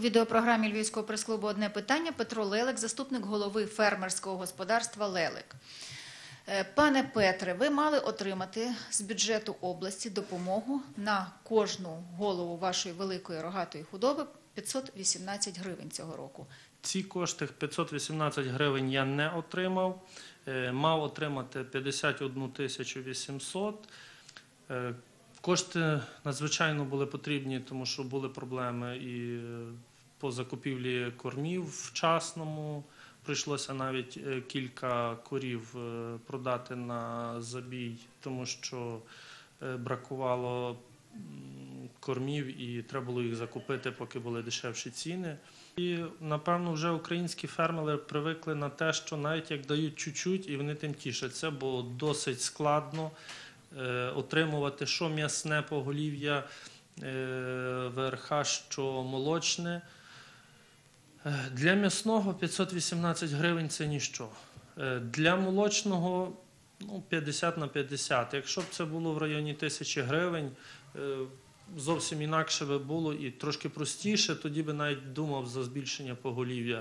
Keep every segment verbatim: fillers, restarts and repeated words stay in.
відеопрограмі Львівського прес-клубу «Одне питання» Петро Лелек, заступник голови фермерського господарства «Лелек». Пане Петре, ви мали отримати з бюджету області допомогу на кожну голову вашої великої рогатої худоби п'ятсот вісімнадцять гривень цього року. Ці кошти п'ятсот вісімнадцять гривень я не отримав. Мав отримати п'ятдесят одну тисячу вісімсот. Кошти надзвичайно були потрібні, тому що були проблеми і по закупівлі кормів вчасному. Прийшлося навіть кілька корів продати на забій, тому що бракувало кормів і треба було їх закупити, поки були дешевші ціни. І, напевно, вже українські фермери привикли на те, що навіть як дають чуть-чуть, і вони тим тішаться, бо досить складно отримувати що м'ясне поголів'я ВРХ, що молочне. Для м'ясного п'ятсот вісімнадцять гривень – це ніщо. Для молочного ну, п'ятдесят на п'ятдесят. Якщо б це було в районі тисячі гривень, зовсім інакше би було і трошки простіше, тоді би навіть думав за збільшення поголів'я.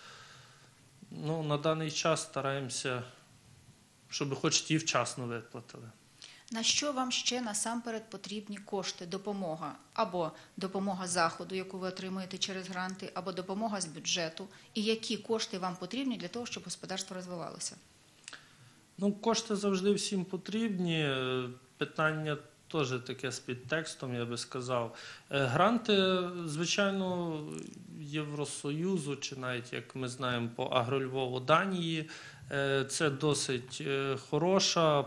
Ну, на даний час стараємося, щоб хоч ті вчасно виплатили. На що вам ще насамперед потрібні кошти, допомога? Або допомога заходу, яку ви отримуєте через гранти, або допомога з бюджету? І які кошти вам потрібні для того, щоб господарство розвивалося? Ну, кошти завжди всім потрібні. Питання теж таке з підтекстом, я би сказав. Гранти, звичайно, Євросоюзу, чи навіть, як ми знаємо, по Агрольвову Данії, це досить хороша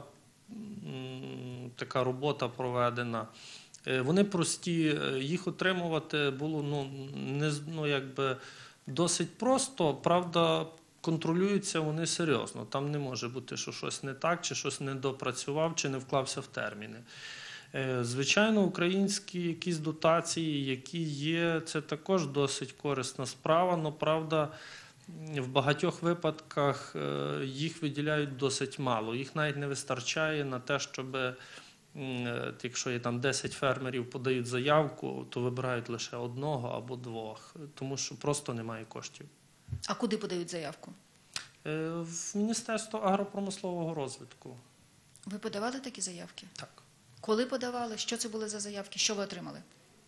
така робота проведена. Вони прості, їх отримувати було ну, не, ну, якби досить просто, правда, контролюються вони серйозно. Там не може бути, що щось не так, чи щось не допрацював, чи не вклався в терміни. Звичайно, українські якісь дотації, які є, це також досить корисна справа, але, правда, в багатьох випадках їх виділяють досить мало. Їх навіть не вистачає на те, щоб, якщо є там десять фермерів, подають заявку, то вибирають лише одного або двох, тому що просто немає коштів. А куди подають заявку? В Міністерство агропромислового розвитку. Ви подавали такі заявки? Так. Коли подавали? Що це були за заявки? Що ви отримали?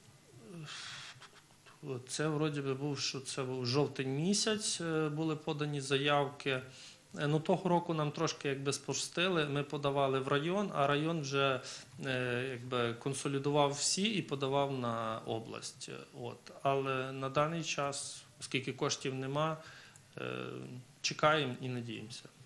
Це, вроді би, був, що це був жовтень місяць, були подані заявки. Ну, того року нам трошки якби спростили, ми подавали в район, а район вже якби консолідував всі і подавав на область. От. Але на даний час, оскільки коштів нема, чекаємо і надіємося.